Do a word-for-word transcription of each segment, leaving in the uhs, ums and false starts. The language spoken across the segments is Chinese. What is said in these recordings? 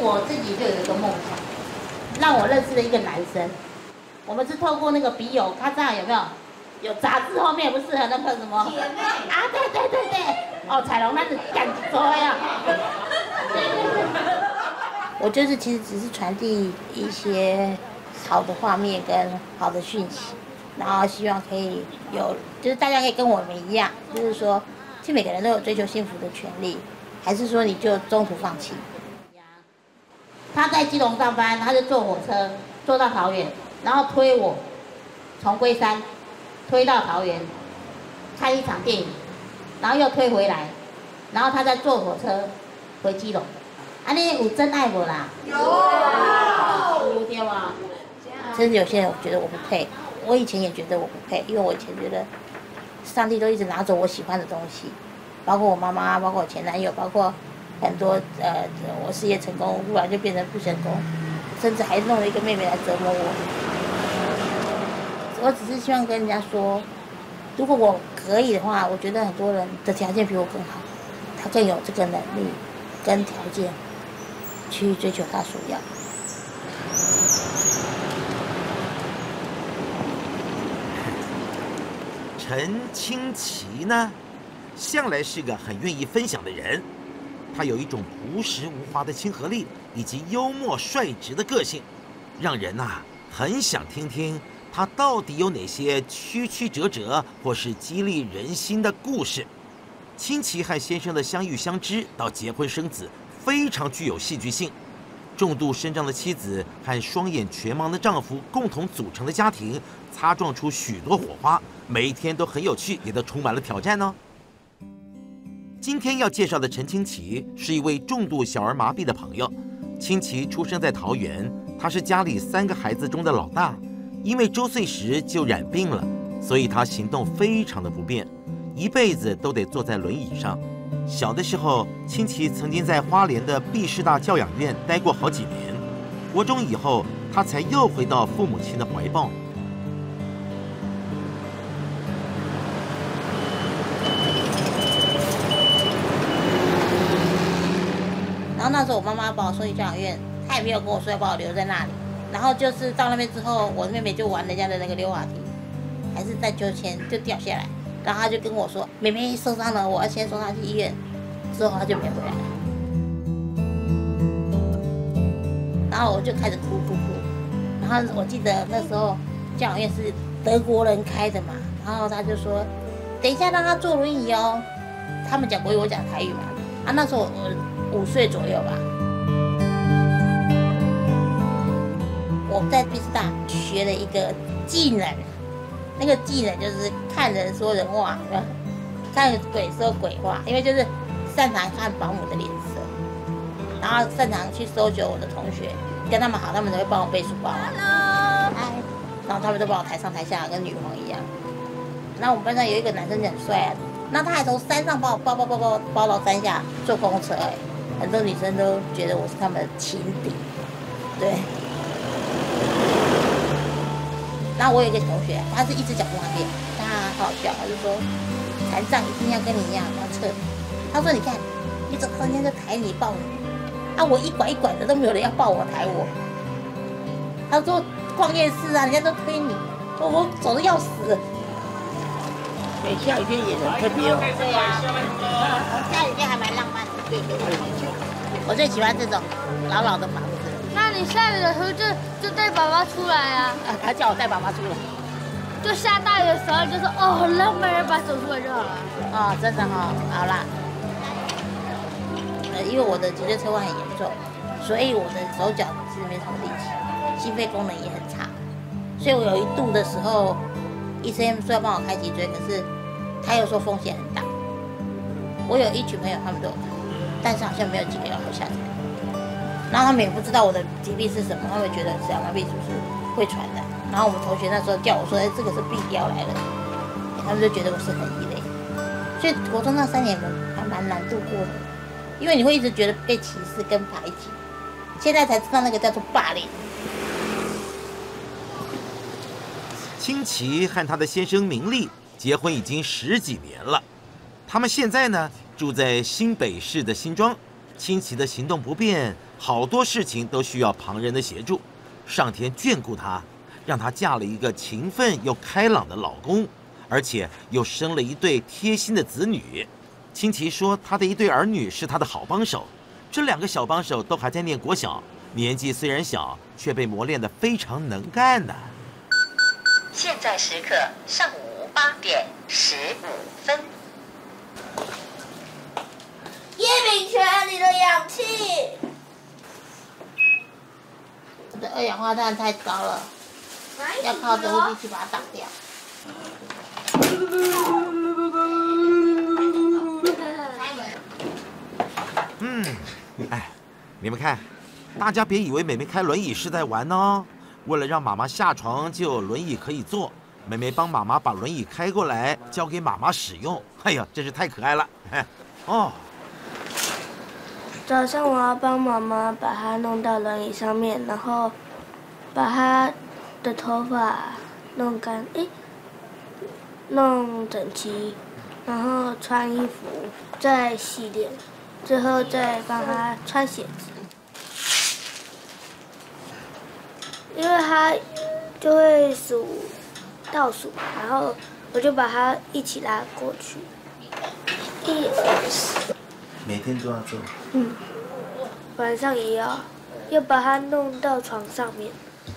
我自己就有一个梦想，让我认识了一个男生。我们是透过那个笔友，他这样有没有？有杂志后面不适合那个什么？姐妹啊，对对对对，哦，彩龙那是感说呀。我就是其实只是传递一些好的画面跟好的讯息，然后希望可以有，就是大家可以跟我们一样，就是说，其实每个人都有追求幸福的权利，还是说你就中途放弃？他在基隆上班，他就坐火车坐到桃园，然后推我从龟山推到桃园看一场电影，然后又推回来，然后他再坐火车回基隆。啊，你有真爱不啦？有，有对吧？甚至有些人觉得我不配，我以前也觉得我不配，因为我以前觉得上帝都一直拿走我喜欢的东西，包括我妈妈，包括我前男友，包括很多呃，我事业成功，忽然就变成不成功，甚至还弄了一个妹妹来折磨我。我只是希望跟人家说，如果我可以的话，我觉得很多人的条件比我更好，他更有这个能力跟条件去追求他所要。 陈清奇呢，向来是个很愿意分享的人，他有一种朴实无华的亲和力，以及幽默率直的个性，让人呐、啊、很想听听他到底有哪些曲曲折折或是激励人心的故事。清奇和先生的相遇相知到结婚生子，非常具有戏剧性。重度身障的妻子和双眼全盲的丈夫共同组成的家庭，擦撞出许多火花，每一天都很有趣，也都充满了挑战哦。今天要介绍的陈清奇是一位重度小儿麻痹的朋友。清奇出生在桃园，他是家里三个孩子中的老大，因为周岁时就染病了，所以他行动非常的不便，一辈子都得坐在轮椅上。小的时候，清奇曾经在花莲的毕士大教养院待过好几年。国中以后，他才又回到父母亲的怀抱。 然后那时候我妈妈把我送去教养院，她也没有跟我说要把我留在那里。然后就是到那边之后，我妹妹就玩人家的那个溜滑梯，还是在秋千就掉下来。然后他就跟我说：“妹妹受伤了，我要先送她去医院。”之后他就没回来了。然后我就开始哭哭哭。然后我记得那时候教养院是德国人开的嘛，然后他就说：“等一下让他坐轮椅哦。”他们讲国语，我讲台语嘛。啊，那时候我五岁左右吧。我在毕师大学了一个技能。那个技能就是看人说人话，看鬼说鬼话，因为就是擅长看保姆的脸色，然后擅长去搜求我的同学，跟他们好，他们都会帮我背书包。Hello， 嗨，然后他们都帮我抬上抬下，跟女皇一样。然后我们班上有一个男生很帅啊，那他还从山上把我抱抱抱抱抱到山下坐公车，哎，很多女生都觉得我是他们的情敌，对。然后我有一个同学，他是一只脚不方便，他好好笑，他就说残障一定要跟你一样要侧。他说你看，你走到人家就抬你抱你，啊我一拐一拐的都没有人要抱我抬我。他说逛夜市啊，人家都推你，我走的要死。 对，下雨天也很特别哦。 对啊，下雨天还蛮浪漫的。对对对，我最喜欢这种老老的房子。 那你下雨的时候就就带爸爸出来啊！ 啊，他叫我带爸爸出来。 就下大雨的时候，就说哦，很浪漫，把手出来就好了。 哦，真的哦，好啦。呃，因为我的脊椎侧弯很严重，所以我的手脚其实没什么力气，心肺功能也很差。所以我有一度的时候，医生说要帮我开脊椎，可是他又说风险很大。我有一群朋友，他们都有开，但是好像没有几个要活下来。然后他们也不知道我的疾病是什么，他们觉得小儿麻痹就是会传染。然后我们同学那时候叫我说：“哎，这个是病标来了。”他们就觉得我是很异类。所以国中那三年还蛮难度过的，因为你会一直觉得被歧视跟排挤。现在才知道那个叫做霸凌。 清奇和她的先生明利结婚已经十几年了，他们现在呢住在新北市的新庄。 清奇的行动不便，好多事情都需要旁人的协助。上天眷顾她，让她嫁了一个勤奋又开朗的老公，而且又生了一对贴心的子女。清奇说，她的一对儿女是她的好帮手，这两个小帮手都还在念国小，年纪虽然小，却被磨练得非常能干呢。 现在时刻上午八点十五分。 叶秉权，你的氧气。我的二氧化碳太高了，要靠着呼吸器把它挡掉。 嗯，哎，你们看，大家别以为妹妹开轮椅是在玩哦。为了让妈妈下床就有轮椅可以坐，妹妹帮妈妈把轮椅开过来，交给妈妈使用。哎呀，真是太可爱了！哎，哦。 早上我要帮妈妈把她弄到轮椅上面，然后把她的头发弄干，诶，弄整齐，然后穿衣服，再洗脸，最后再帮她穿鞋子。因为她就会数倒数，然后我就把她一起拉过去，一二三。 每天都要做。 嗯，晚上也要，要把它弄到床上面，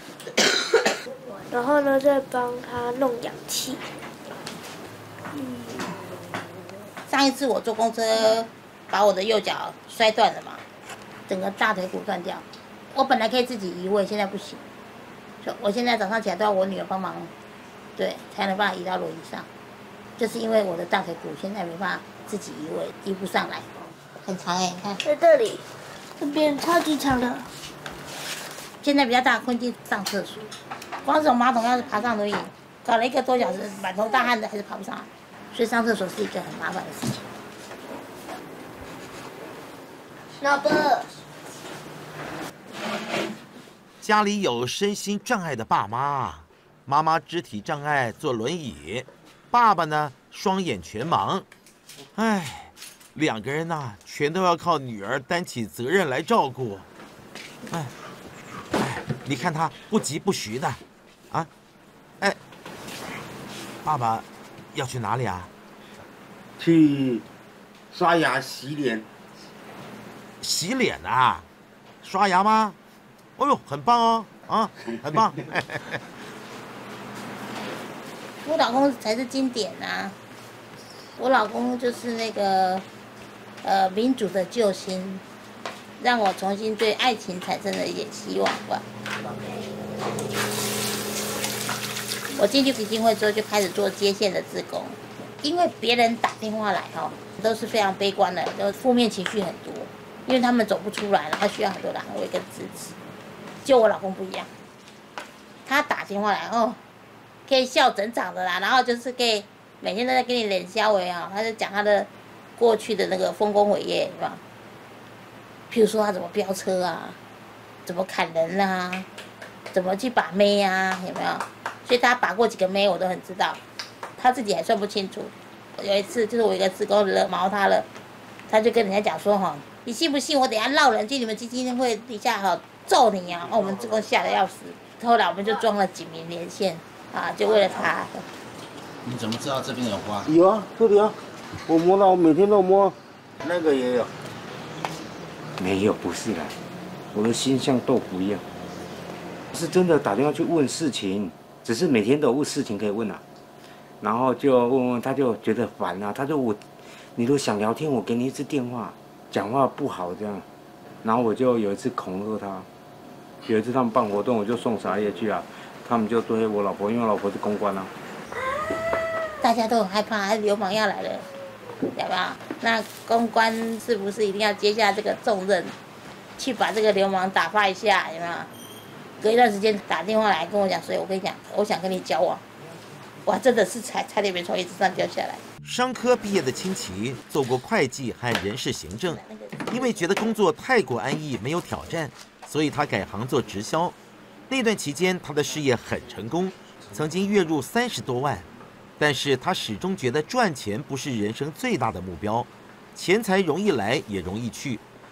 然后呢再帮它弄氧气。 嗯，上一次我坐公车，把我的右脚摔断了嘛，整个大腿骨断掉。我本来可以自己移位，现在不行，所以我现在早上起来都要我女儿帮忙，对，才能把它移到轮椅上。就是因为我的大腿骨现在没办法自己移位，移不上来。很长哎，你看， 在这里，这边超级长的。 现在比较大，困境上厕所，光是从马桶要是爬上轮椅，搞了一个多小时，满头大汗的还是爬不上来，所以上厕所是一个很麻烦的事情。 老伯， 家里有身心障碍的爸妈，妈妈肢体障碍坐轮椅，爸爸呢双眼全盲，唉。两个人呐、啊，全都要靠女儿担起责任来照顾。哎，哎，你看他不疾不徐的，啊，哎，爸爸要去哪里啊？ 去刷牙、洗脸。 洗脸啊？刷牙吗？哦呦，很棒哦，啊，很棒。 我老公才是经典啊！我老公就是那个。呃，民主的救星，让我重新对爱情产生了一点希望吧。我进去基金会之后，就开始做接线的志工，因为别人打电话来哈，都是非常悲观的，都负面情绪很多，因为他们走不出来了，他需要很多的安慰跟支持。就我老公不一样，他打电话来哦，可以笑整场的啦，然后就是可以每天都在跟你冷笑话啊，他就讲他的。过去的那个丰功伟业，是吧？譬如说他怎么飙车啊，怎么砍人啊，怎么去把妹啊，有没有？所以他把过几个妹，我都很知道，他自己还算不清楚。有一次就是我一个志工惹毛他了，他就跟人家讲说哈，你信不信我等一下绕人去你们基金会底下哈揍你啊！哦，我们志工吓得要死。后来我们就装了警民连线啊，就为了他。 你怎么知道这边有花？ 有啊，这里啊。我摸到，我每天都摸，那个也有。没有，不是啦，我的心像豆腐一样。是真的打电话去问事情，只是每天都有问事情可以问啊。然后就问问，他就觉得烦啊，他说我，你如果想聊天，我给你一支电话，讲话不好这样。然后我就有一次恐吓他，有一次他们办活动，我就送茶叶去啊，他们就对我老婆，因为我老婆是公关啊。 大家都很害怕，流氓要来了。对吧？那公关是不是一定要接下这个重任，去把这个流氓打发一下？有没有？隔一段时间打电话来跟我讲，所以我跟你讲，我想跟你交往。哇，真的是差差点没从椅子上掉下来。 商科毕业的清奇做过会计和人事行政，因为觉得工作太过安逸，没有挑战，所以他改行做直销。那段期间，他的事业很成功，曾经月入三十多万。但是他始终觉得赚钱不是人生最大的目标，钱财容易来也容易去，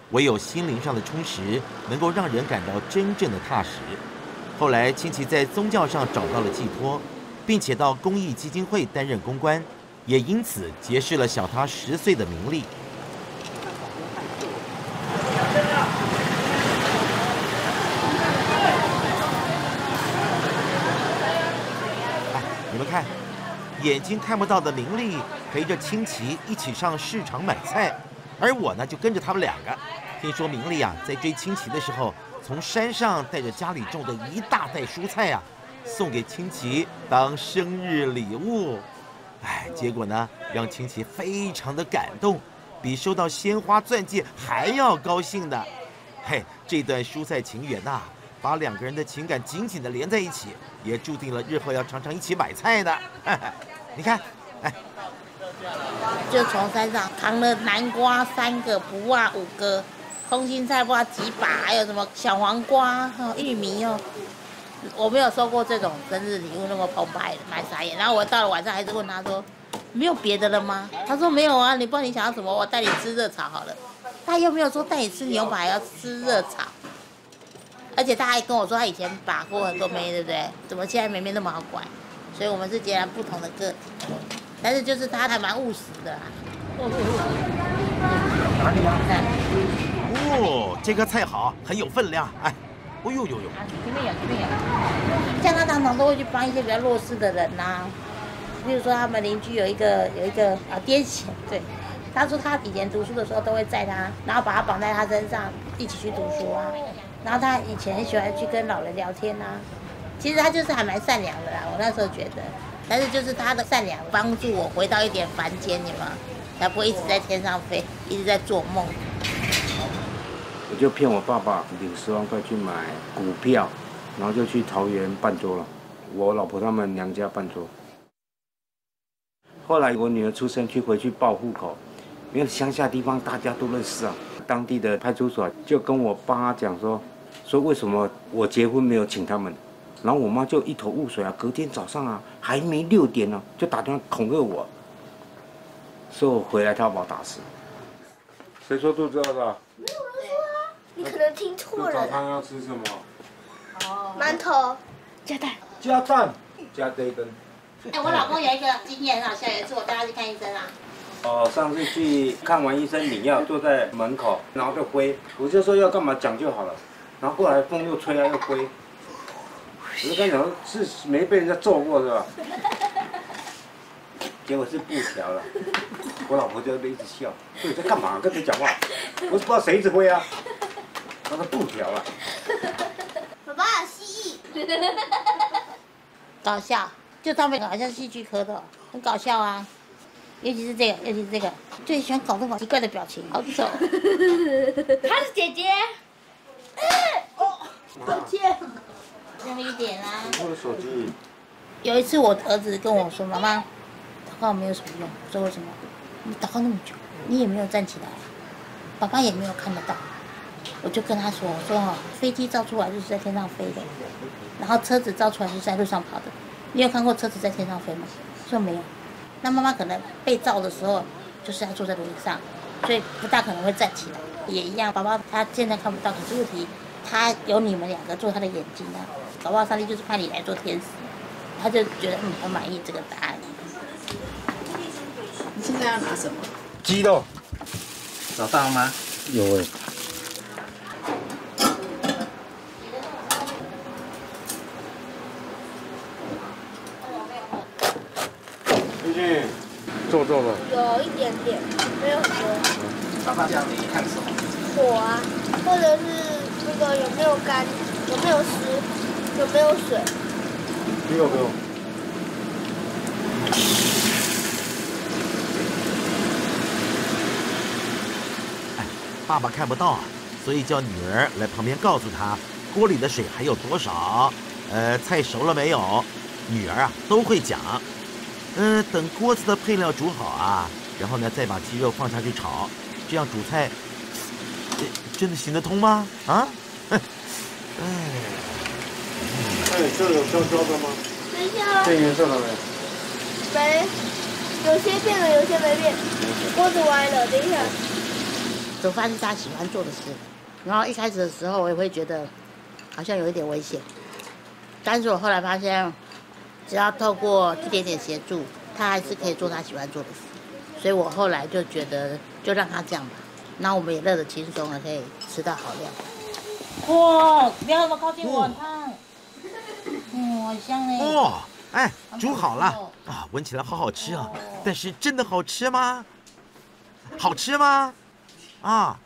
唯有心灵上的充实，能够让人感到真正的踏实。后来，清奇在宗教上找到了寄托，并且到公益基金会担任公关，也因此结识了小他十岁的明丽。哎，你们看，眼睛看不到的明丽陪着清奇一起上市场买菜，而我呢就跟着他们两个。听说明丽啊，在追清奇的时候，从山上带着家里种的一大袋蔬菜啊，送给清奇当生日礼物。哎，结果呢，让清奇非常的感动，比收到鲜花钻戒还要高兴的。嘿，这段蔬菜情缘呐、啊，把两个人的情感紧紧的连在一起，也注定了日后要常常一起买菜的。你看，哎。 就从山上扛了南瓜三个，不辣五个，空心菜不知道几把，还有什么小黄瓜、哦、玉米哦。我没有收过这种生日礼物那么澎湃的，蛮傻眼。然后我到了晚上还是问他说，没有别的了吗？他说没有啊，你不知道你想要什么，我带你吃热炒好了。他又没有说带你吃牛排，要吃热炒。而且他还跟我说，他以前把过很多妹，对不对？怎么现在妹妹那么好拐？所以我们是截然不同的个体。但是就是他还蛮务实的啦。 哪里啊？哦，这个菜好，很有分量。哎，哦呦呦呦！ 前面有，前面有。像他常常都会去帮一些比较弱势的人呐、啊，比如说他们邻居有一个有一个啊癫痫，对，他说他以前读书的时候都会载他，然后把他绑在他身上一起去读书啊。然后他以前很喜欢去跟老人聊天啊。其实他就是还蛮善良的啦，我那时候觉得。但是就是他的善良帮助我回到一点凡间，你们才不会一直在天上飞，一直在做梦。 我就骗我爸爸领十万块去买股票，然后就去桃园办桌了。我老婆他们娘家办桌。后来我女儿出生去回去报户口，因为乡下地方大家都认识啊，当地的派出所就跟我爸讲说，说为什么我结婚没有请他们。然后我妈就一头雾水啊，隔天早上啊还没六点呢、啊，就打电话恐吓我，说我回来她要把我打死。谁说肚子饿的？ 没有人说啊，你可能听错了。 早餐要吃什么？ 哦，馒头， 加蛋， 加蛋，加培根。 哎，我老公有一个经验很好笑，有一次我带他去看医生啊。 哦，上次去看完医生领药，坐在门口，然后就挥，我就说要干嘛讲就好了，然后过来风又吹啊又挥。我就跟你讲，是没被人家揍过是吧？结果是布条了，我老婆就一直笑，说你在干嘛？跟谁讲话？我不知道谁一直挥啊，那个布条啊。 爸爸有蜥蜴， 搞笑，就他们好像戏剧科的，很搞笑啊。尤其是这个，尤其是这个，最喜欢搞这种奇怪的表情，好丑。 她是姐姐。 哦，抱歉。用力一点啊！ 我的手机。 有一次我儿子跟我说：“妈妈，祷告没有什么用。”我说：“为什么？你祷告那么久，你也没有站起来啊，爸爸也没有看得到。”我就跟他说：“我说哦，飞机造出来就是在天上飞的，然后车子造出来就是在路上跑的。你有看过车子在天上飞吗？”说没有。那妈妈可能被造的时候就是要坐在轮椅上，所以不大可能会站起来。也一样，爸爸他现在看不到，可是问题他有你们两个做他的眼睛啊。搞不好上帝就是派你来做天使，他就觉得嗯很满意这个答案。 你现在要拿什么？ 鸡肉。 找到了吗？ 有哎。最近皱皱的。 有一点点，没有很多。 爸爸这样你看什么？ 火啊，或者是那个有没有干，有没有湿。有没有水？ 没有没有。 哎，爸爸看不到啊，所以叫女儿来旁边告诉他锅里的水还有多少，呃，菜熟了没有。女儿啊都会讲。嗯、呃，等锅子的配料煮好啊，然后呢再把鸡肉放下去炒，这样煮菜，这真的行得通吗？啊？哎。 那你这有焦焦的吗？ 等一下。 变颜色了没？ 没，有些变了，有些没变。锅子歪了，等一下。 再煮饭是他喜欢做的事。然后一开始的时候，我也会觉得好像有一点危险，但是我后来发现，只要透过一点点协助，他还是可以做他喜欢做的事。所以我后来就觉得，就让他这样吧。那我们也乐得轻松了，可以吃到好料。哇，不要那么靠近我，很烫。嗯，好香嘞。 哦，哎，煮好了啊，闻起来好好吃啊！但是真的好吃吗？好吃吗？啊，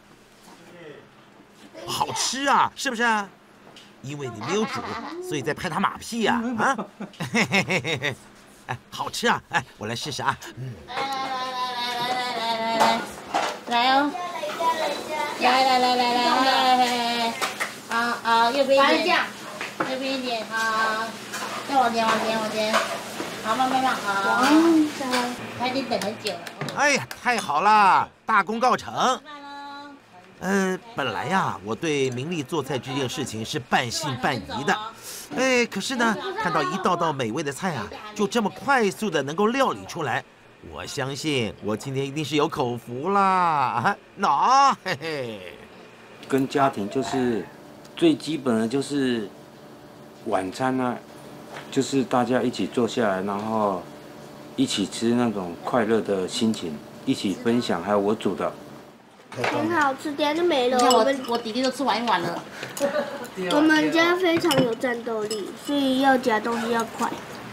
好吃啊，是不是？因为你没有煮，所以在拍他马屁呀！啊，啊嘿嘿嘿嘿嘿，哎，好吃啊！哎，我来试试啊。嗯。 来来来来来来来来来，来哦！来来来来来来，好好，右边一点，右边一点，好，再往前往前往前，好，慢慢慢，好。他已经等很久了。 哎呀，太好了，大功告成。嗯、呃，本来呀，我对明丽做菜这件事情是半信半疑的，哎，可是呢，看到一道道美味的菜啊，就这么快速的能够料理出来，我相信我今天一定是有口福啦。喏，嘿嘿。 跟家庭就是最基本的就是晚餐啊，就是大家一起坐下来，然后一起吃那种快乐的心情，一起分享，还有我煮的。 很好吃，等下就没了。 我们我弟弟都吃完一碗了。 我们家非常有战斗力，所以要夹东西要快。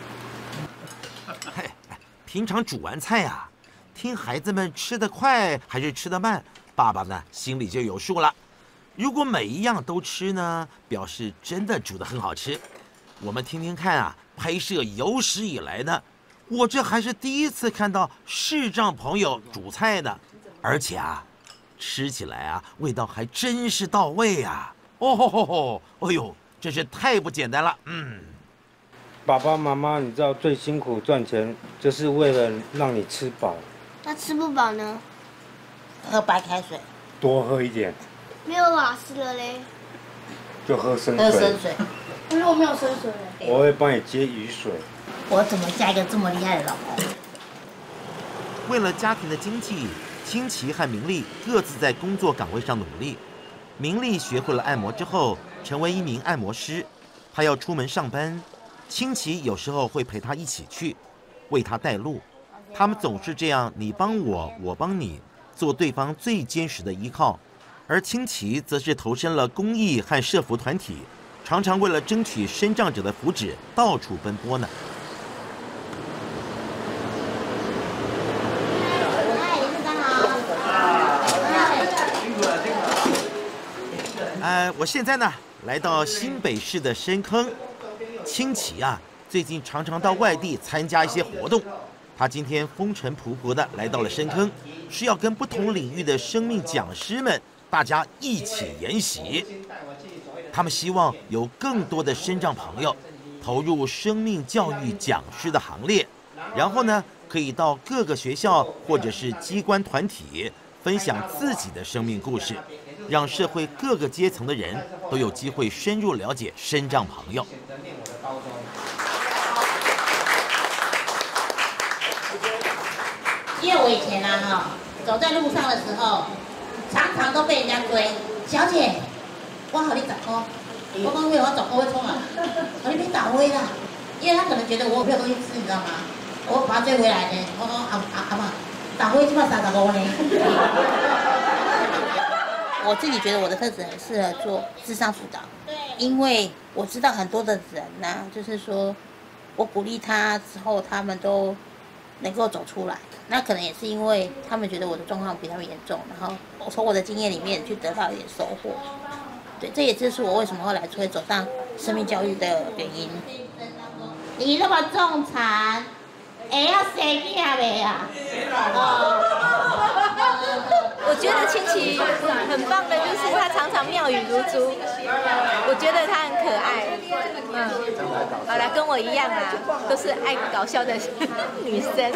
嘿，平常煮完菜啊，听孩子们吃得快还是吃得慢，爸爸呢心里就有数了。如果每一样都吃呢，表示真的煮得很好吃。我们听听看啊，拍摄有史以来呢，我这还是第一次看到视障朋友煮菜呢，而且啊。吃起来啊，味道还真是到位啊！哦吼吼吼！哎呦，真是太不简单了。嗯， 爸爸妈妈，你知道最辛苦赚钱，就是为了让你吃饱。 那吃不饱呢？ 喝白开水， 多喝一点。 没有瓦斯了嘞， 就喝生水。 喝生水。 可是我没有生水嘞。 我会帮你接雨水。 我怎么嫁一个这么厉害的老公？ 为了家庭的经济。清奇和明丽各自在工作岗位上努力。明丽学会了按摩之后，成为一名按摩师。她要出门上班，清奇有时候会陪她一起去，为她带路。他们总是这样，你帮我，我帮你，做对方最坚实的依靠。而清奇则是投身了公益和社福团体，常常为了争取身障者的福祉，到处奔波呢。呃，我现在呢来到新北市的深坑，清奇啊，最近常常到外地参加一些活动。他今天风尘仆仆的来到了深坑，是要跟不同领域的生命讲师们大家一起研习。他们希望有更多的身障朋友投入生命教育讲师的行列，然后呢，可以到各个学校或者是机关团体分享自己的生命故事。让社会各个阶层的人都有机会深入了解身障朋友。 因为我以前啊哈，走在路上的时候，常常都被人家追。小姐，我好你十块，我讲喂我十块会冲啊，我你别打我啦，因为他可能觉得我没有东西吃，你知道吗？我把他追回来呢，我讲阿阿阿妈，打我起码三十五呢。我自己觉得我的特质很适合做諮商辅导，因为我知道很多的人呢、啊，就是说我鼓励他之后，他们都能够走出来。那可能也是因为他们觉得我的状况比他们严重，然后我从我的经验里面去得到一点收获。对，这也就是我为什么后来会走上生命教育的原因。你那么重残，会要生囝未啊？哦。 我觉得清奇很棒的，就是他常常妙语如珠，我觉得他很可爱。嗯，好啦，跟我一样啊，都是爱搞笑的女生。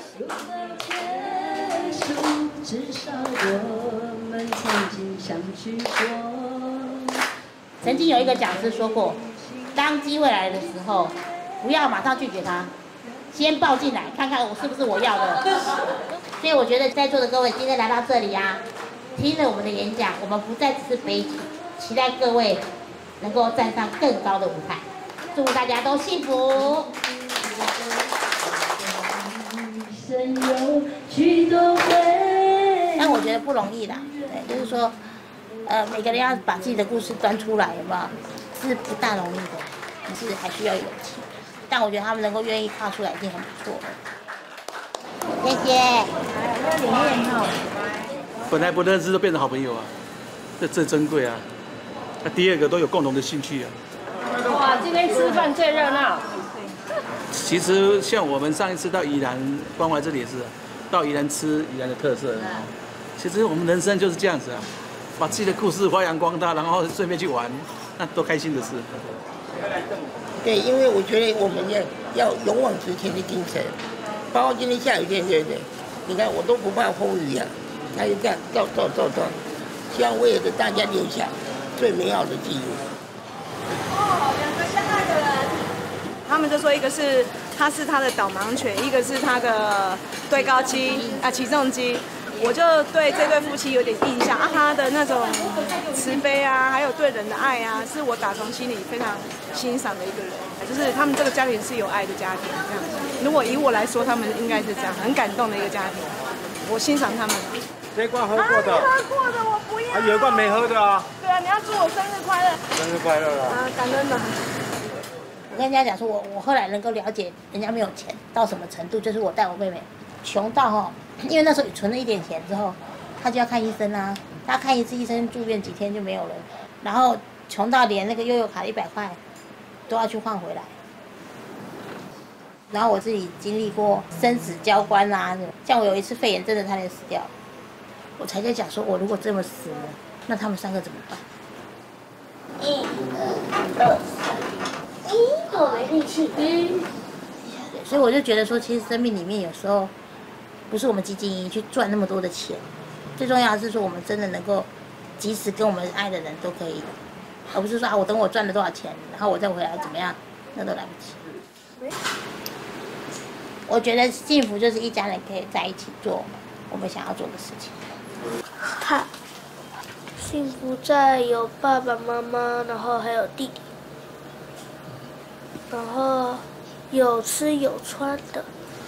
曾经有一个讲师说过，当机会来的时候，不要马上拒绝他，先抱进来，看看我是不是我要的。所以我觉得在座的各位今天来到这里啊， 听了我们的演讲，我们不再只是悲情，期待各位能够站上更高的舞台。祝大家都幸福。但我觉得不容易啦，对，就是说，呃，每个人要把自己的故事端出来，有没有？是不大容易的，可是还需要勇气。但我觉得他们能够愿意跨出来，已经很不错了。谢谢。那里面哈， 本来不认识都变成好朋友啊，这最珍贵啊。那第二个都有共同的兴趣啊。 哇，今天吃饭最热闹。 其实像我们上一次到宜兰关怀这里也是，到宜兰吃宜兰的特色。其实我们人生就是这样子啊，把自己的故事发扬光大，然后顺便去玩，那多开心的事。 对，因为我觉得我们要要勇往直前的精神，包括今天下雨天，对不对？你看我都不怕风雨啊，还有这样照照照照，希望为了给大家留下最美好的记忆。 哦，两个相爱的人。他们就说，一个是他是他的导盲犬，一个是他的对高机啊起重机。我就对这对夫妻有点印象啊，他的那种慈悲啊，还有对人的爱啊，是我打从心里非常欣赏的一个人。就是他们这个家庭是有爱的家庭，这样子。如果以我来说，他们应该是这样，很感动的一个家庭。我欣赏他们。 这一罐喝过的。 啊、喝过的我不要。 啊，有一罐没喝的啊。 对啊，你要祝我生日快乐。 生日快乐啊！ 啊，感恩的。 我跟人家讲说，我我后来能够了解人家没有钱到什么程度，就是我带我妹妹穷到哈，因为那时候存了一点钱之后，她就要看医生啦，她看一次医生住院几天就没有了，然后穷到连那个悠游卡一百块都要去换回来。然后我自己经历过生死交关啊，像我有一次肺炎真的差点死掉，我才在讲说，我如果这么死了，那他们三个怎么办？一、二、三，一，我没力气。嗯。所以我就觉得说，其实生命里面有时候不是我们汲汲营营去赚那么多的钱，最重要的是说我们真的能够及时跟我们爱的人都可以，而不是说啊我等我赚了多少钱，然后我再回来怎么样，那都来不及。我觉得幸福就是一家人可以在一起做我们想要做的事情。 哈，幸福在有爸爸妈妈，然后还有弟弟，然后有吃有穿的。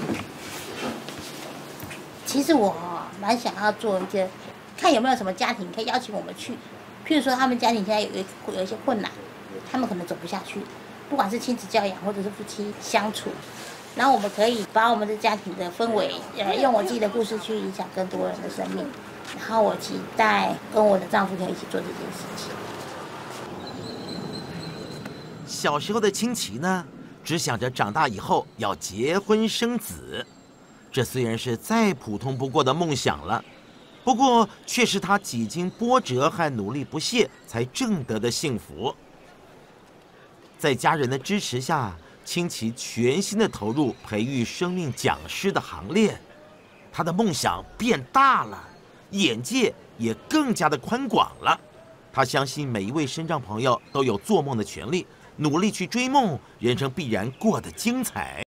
其实我蛮想要做一些，看有没有什么家庭可以邀请我们去，譬如说他们家庭现在有一有一些困难，他们可能走不下去，不管是亲子教养或者是夫妻相处，然后我们可以把我们的家庭的氛围，呃，用我自己的故事去影响更多人的生命，然后我期待跟我的丈夫可以一起做这件事情。 小时候的清奇呢，只想着长大以后要结婚生子，这虽然是再普通不过的梦想了，不过却是他几经波折和努力不懈才挣得的幸福。在家人的支持下，清奇全心的投入培育生命讲师的行列，他的梦想变大了，眼界也更加的宽广了。他相信每一位身障朋友都有做梦的权利，努力去追梦，人生必然过得精彩。